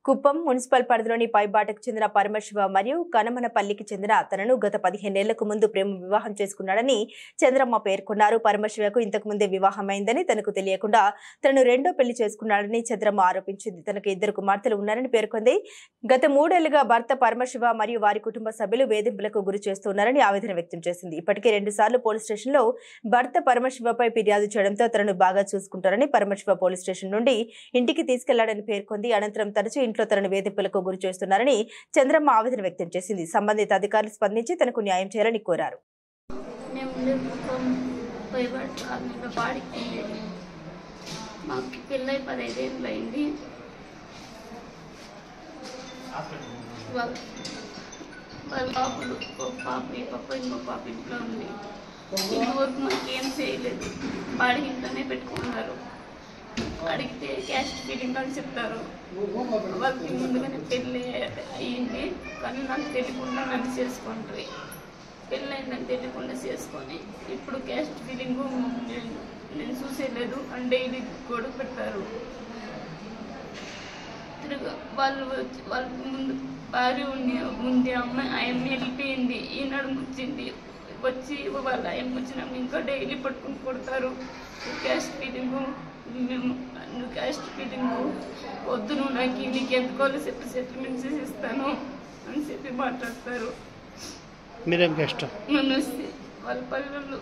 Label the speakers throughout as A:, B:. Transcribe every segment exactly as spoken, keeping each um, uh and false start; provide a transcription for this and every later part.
A: Kuppam municipal పరిధిలోని పైబాటకు చెందిన పరమశివ మరియు కనమనపల్లికి చెందిన తనను గత పదిహేనేళ్లకు ముందు ప్రేమ వివాహం చేసుకున్నాడని చంద్రమ్మ పేర్కొన్నారు. పరమశివకు ఇంతకు ముందే వివాహమైందని తనకు తెలియకుండా తనను రెండో పెళ్లి చేసుకున్నాడని చంద్రమ్మ ఆరోపించింది. తనకు ఇద్దరు కుమార్తెలు ఉన్నారని పేర్కొంది. గత మూడేళ్లుగా భర్త పరమశివ మరియు వారి కుటుంబ సభ్యులు వేధింపులకు గురి చేస్తున్నారని ఆవేదన వ్యక్తం చేసింది. ఇప్పటికే రెండు సార్లు పోలీస్ స్టేషన్లో భర్త పరమశివపై ఫిర్యాదు చేయడంతో తనను బాగా చూసుకుంటారని పరమశివ పోలీస్ స్టేషన్ నుండి ఇంటికి తీసుకెళ్లాడని పేర్కొంది. అనంతరం తరచూ ఇంట్లో తనను వేధింపులకు గురి చేస్తున్నారని చంద్రమ్మ ఆవేదన వ్యక్తం చేసింది. సంబంధిత అధికారులు స్పందించి తనకు న్యాయం చేయాలని కోరారు.
B: మాకేం చేయలేదు, బాడీ ఇంట్లోనే పెట్టుకున్నారు. అడిగితే క్యాస్ట్ ఫీలింగ్ అని చెప్తారు. వాళ్ళకి ముందుగానే పెళ్ళి అయ్యింది, కానీ నాకు తెలియకుండా నన్ను చేసుకుంటారు. పెళ్ళి అయిందని తెలియకుండా చేసుకొని ఇప్పుడు క్యాస్ట్ ఫీలింగ్ నేను నేను చూసేయలేదు అని డైలీ గొడవ పెట్టారు. తిరుగు వాళ్ళు వచ్చి వాళ్ళ ముందు భార్య ఉంది ఉంది అమ్మాయి ఆ అమ్మాయి వెళ్ళిపోయింది. ఈనాడు వచ్చింది వచ్చి వాళ్ళ అమ్మ వచ్చినాక ఇంకా డైలీ పట్టుకుని కొడతారు. క్యాస్ట్ ఫీలింగ్ మేము నువ్వు క్యాస్ట్ ఫీలింగ్ వద్దు, నువ్వు నాకు నీకు ఎందుకోవాలి చెప్పి సెటిల్మెంట్స్ ఇస్తాను అని చెప్పి మాట్లాడతారు.
C: మీరేం కష్టం
B: నన్ను వాళ్ళ పల్లెలు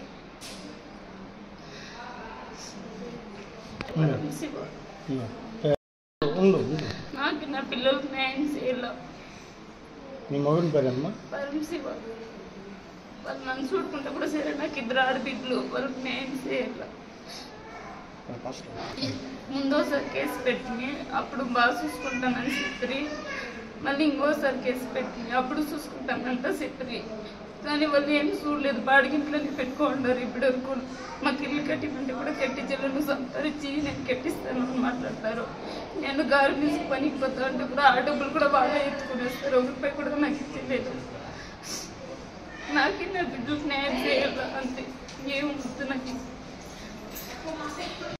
B: నాకు నా పిల్లలకు న్యాయం చేయాల.
C: మీ మొగని పేరమ్మా
B: పరమశివ. వాళ్ళు నన్ను చూడుకుంటే కూడా సరే, నాకు ఇద్దరు ఆడబిడ్డలు, వాళ్ళకి న్యాయం చేయాల. ముందోసారి కేసు పెట్టింది, అప్పుడు బాగా చూసుకుంటానని చెప్పి మళ్ళీ ఇంకోసారి కేసు పెట్టింది, అప్పుడు చూసుకుంటానంట చెప్పి. కానీ వాళ్ళు ఏం చూడలేదు, బాడిగింట్లోనే పెట్టుకుంటారు. ఇప్పుడు వరకు మాకు ఇల్లు కట్టిమంటే కూడా కట్టించలేను, సంపాదించి నేను కట్టిస్తాను అని మాట్లాడతారు. నేను గార్మెంట్స్ పనికి పోతా అంటే కూడా ఆ డబ్బులు కూడా బాగా ఎత్తుకునేస్తారు. ఒక రూపాయి కూడా నాకు ఇచ్చలేదు. నాకే నా బిడ్డలకు న్యాయం చేయాలి అంతే, ఏముంటుంది నాకు.